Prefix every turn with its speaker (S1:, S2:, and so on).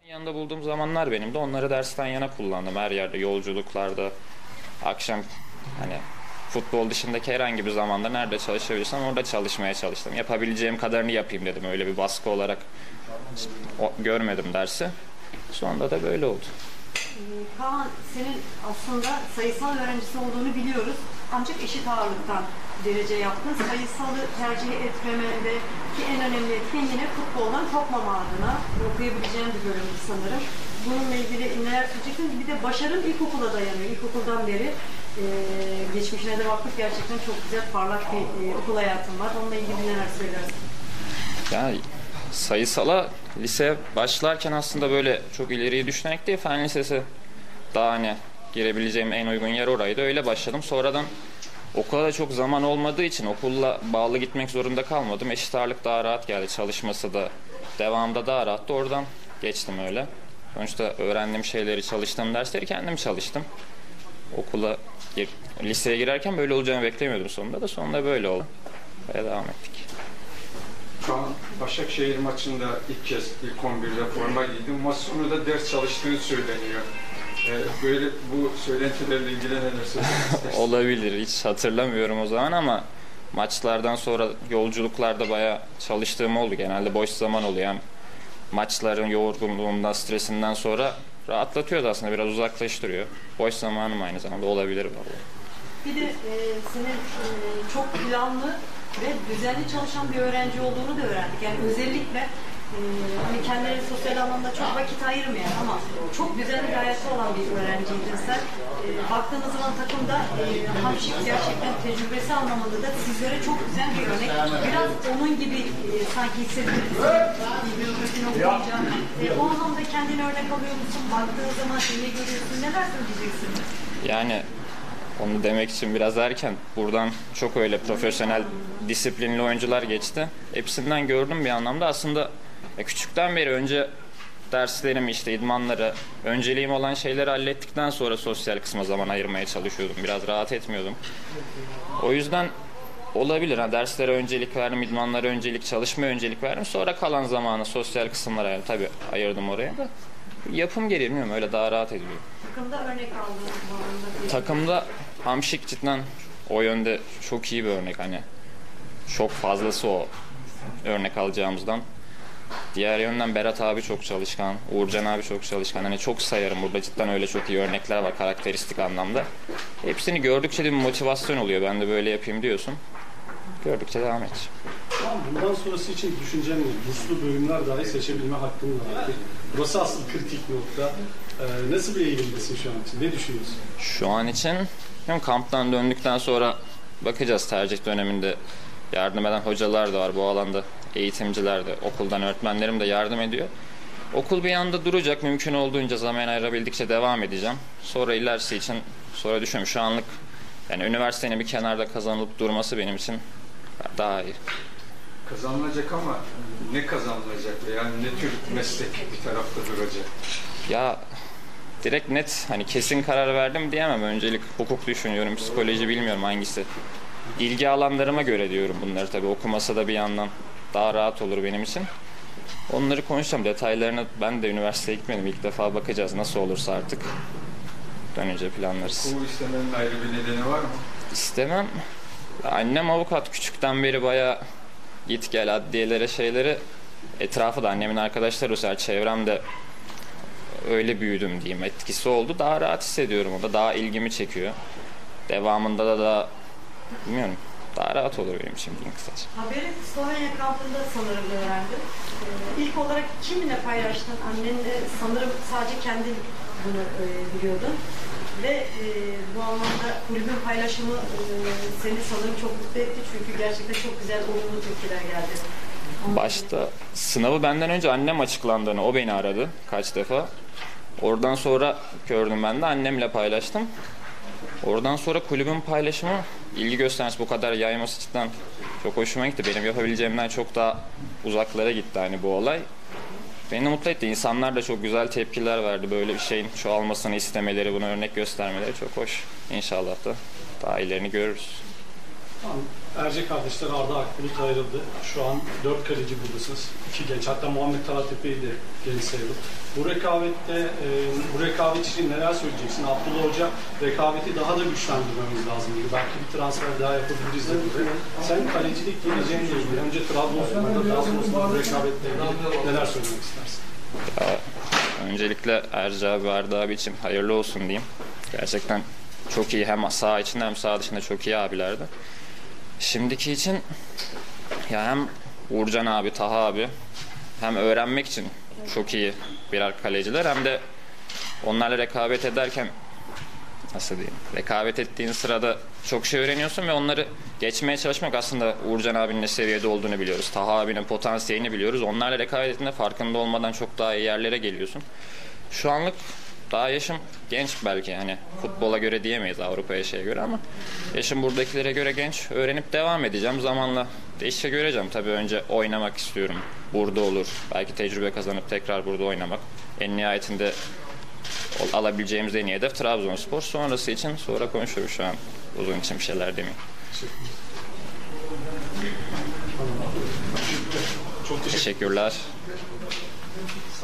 S1: Yanında bulduğum zamanlar benim de onları dersten yana kullandım. Her yerde, yolculuklarda, akşam hani futbol dışındaki herhangi bir zamanda nerede çalışabilirsem orada çalışmaya çalıştım. Yapabileceğim kadarını yapayım dedim. Öyle bir baskı olarak görmedim dersi. Sonunda da böyle oldu.
S2: Kaan, senin aslında sayısal öğrencisi olduğunu biliyoruz. Ancak eşit ağırlıktan derece yaptın. Sayısalı tercih etmemendeki en önemli etken yine futboldan kopmama adına okuyabileceğin bir bölümdü sanırım. Bununla ilgili neler söyleyeceksin? Bir de başarın ilkokula dayanıyor. İlkokuldan beri geçmişine de baktık, gerçekten çok güzel, parlak bir okul hayatın var. Onunla ilgili neler söylersin?
S1: Yani sayısala lise başlarken aslında böyle çok ileriyi düşünerek değil, fen lisesi daha hani girebileceğim en uygun yer oraydı. Öyle başladım. Sonradan okula da çok zaman olmadığı için okulla bağlı gitmek zorunda kalmadım. Eşit ağırlık daha rahat geldi. Çalışması da devamında daha rahattı. Oradan geçtim öyle. Sonuçta öğrendiğim şeyleri, çalıştığım dersleri kendim çalıştım. Liseye girerken böyle olacağını beklemiyordum sonunda da. Sonunda böyle oldu. Ve devam ettik.
S3: Şu an Başakşehir maçında ilk kez ilk 11'de forma giydim. Maç sonu da ders çalıştığı söyleniyor. Böyle bu söylentilerle ilgili neler söylemek
S1: Olabilir. Hiç hatırlamıyorum o zaman ama maçlardan sonra yolculuklarda bayağı çalıştığım oldu. Genelde boş zaman oluyor. Yani maçların yorgunluğundan, stresinden sonra rahatlatıyordu aslında. Biraz uzaklaştırıyor. Boş zamanım aynı zamanda olabilir vallahi.
S2: Bir de senin çok planlı ve düzenli çalışan bir öğrenci olduğunu da öğrendik. Yani özellikle hani kendileri sosyal anlamda çok vakit ayırmayan ama çok düzenli bir hayatı olan bir öğrenciydin sen. Baktığınız zaman takımda Hamşik gerçekten tecrübesi anlamında da sizlere çok güzel bir örnek. Biraz onun gibi sanki hissedebilirsin bir rutin okuyunca. O anlamda kendini örnek alıyor musun? Baktığın zaman ne görüyorsun? Neler söyleyeceksin?
S1: Yani onu demek için biraz erken. Buradan çok öyle profesyonel, disiplinli oyuncular geçti. Hepsinden gördüm bir anlamda. Aslında küçükten beri önce derslerimi, işte idmanları, önceliğim olan şeyleri hallettikten sonra sosyal kısma zaman ayırmaya çalışıyordum. Biraz rahat etmiyordum. O yüzden olabilir. Derslere öncelik verdim, idmanlara öncelik, çalışmaya öncelik verdim. Sonra kalan zamanı sosyal kısımlara ayırdım. Tabii ayırdım oraya da. Yapım gereği bilmiyorum, öyle daha rahat ediyor.
S2: Takımda örnek aldığın
S1: Takımda Hamşik cidden o yönde çok iyi bir örnek, hani çok fazlası o örnek alacağımızdan. Diğer yönden Berat abi çok çalışkan, Uğurcan abi çok çalışkan. Hani çok sayarım burada, cidden öyle çok iyi örnekler var karakteristik anlamda. Hepsini gördükçe de bir motivasyon oluyor. Ben de böyle yapayım diyorsun. Gördükçe devam edeceğim.
S4: Tamam, bundan sonrası için düşüncen ne? Burslu bölümler dahi seçebilme hakkın var. Burası asıl kritik nokta. Nasıl bir eğilimdesin şu an için? Ne düşünüyorsun?
S1: Şu an için kamptan döndükten sonra bakacağız. Tercih döneminde yardım eden hocalar da var bu alanda. Eğitimciler de, okuldan öğretmenlerim de yardım ediyor. Okul bir yanda duracak. Mümkün olduğunca zaman ayırabildikçe devam edeceğim. Sonra ilerisi için düşünüyorum. Şu anlık yani üniversitenin bir kenarda kazanılıp durması benim için daha iyi.
S3: Kazanılacak ama ne kazanılacak? Yani ne tür meslek bir tarafta duracak?
S1: Ya direkt net hani kesin karar verdim diyemem. Öncelik hukuk düşünüyorum, psikoloji bilmiyorum hangisi. İlgi alanlarıma göre diyorum bunları, tabii okuması da bir yandan daha rahat olur benim için. Onları konuşacağım. Detaylarına ben de üniversiteye gitmedim. İlk defa bakacağız nasıl olursa artık. Dönünce planlarız.
S3: Bu istemenin ayrı bir nedeni var mı?
S1: İstemem. Annem avukat. Küçükten beri bayağı git gel adliyelere şeyleri. Etrafı da annemin arkadaşları, özel çevremde öyle büyüdüm diyeyim. Etkisi oldu. Daha rahat hissediyorum. O da daha ilgimi çekiyor. Devamında da bilmiyorum. Daha rahat olur benim için diyeyim kısaca.
S2: Haberi Slovenya kampında sanırım öğrendim. İlk olarak kiminle paylaştın? Annenle sanırım sadece kendin bunu biliyordun. Ve bu anlamda kulübün paylaşımı seni sanırım çok mutlu etti. Çünkü gerçekten çok güzel, olumlu tepkiler geldi.
S1: Başta sınavı benden önce annem açıklandığını, o beni aradı kaç defa. Oradan sonra gördüm, ben de annemle paylaştım. Oradan sonra kulübün paylaşımı, ilgi göstermesi, bu kadar yayması cidden çok hoşuma gitti. Benim yapabileceğimden çok daha uzaklara gitti hani bu olay. Beni mutlu etti. İnsanlar da çok güzel tepkiler verdi. Böyle bir şeyin çoğalmasını istemeleri, buna örnek göstermeleri çok hoş. İnşallah da daha ilerini görürüz.
S4: Tamam. Erce kardeşler Arda Akbulut ayrıldı. Şu an 4 kaleci buradasınız. 2 genç. Hatta Muhammed Taratepe'yi de genç sayılır. Bu rekabette, bu rekabet için neler söyleyeceksin? Abdullah Hoca rekabeti daha da güçlendirmemiz lazım dedi. Belki bir transfer daha yapabiliriz dedi. Sen kalecilik geleceğinle ilgili önce Trabzonspor'da daha sonrasında bu rekabetle ilgili neler söylemek istersin?
S1: Öncelikle Erci abi, Arda abi için hayırlı olsun diyeyim. Gerçekten çok iyi, hem saha içinde hem saha dışında çok iyi abilerdi. Şimdiki için ya hem Uğurcan abi, Taha abi hem öğrenmek için çok iyi birer kaleciler, hem de onlarla rekabet ederken, nasıl diyeyim, rekabet ettiğin sırada çok şey öğreniyorsun ve onları geçmeye çalışmak, aslında Uğurcan abinin ne seviyede olduğunu biliyoruz. Taha abinin potansiyelini biliyoruz. Onlarla rekabet ettiğinde farkında olmadan çok daha iyi yerlere geliyorsun. Şu anlık daha yaşım genç belki, hani futbola göre diyemeyiz, Avrupa'ya şeye göre, ama yaşım buradakilere göre genç. Öğrenip devam edeceğim. Zamanla değişikçe göreceğim. Tabii önce oynamak istiyorum. Burada olur. Belki tecrübe kazanıp tekrar burada oynamak. En nihayetinde alabileceğimiz en iyi hedef Trabzonspor. Sonrası için sonra konuşuruz, şu an uzun için bir şeyler demeyeyim.
S4: Çok
S1: Teşekkürler.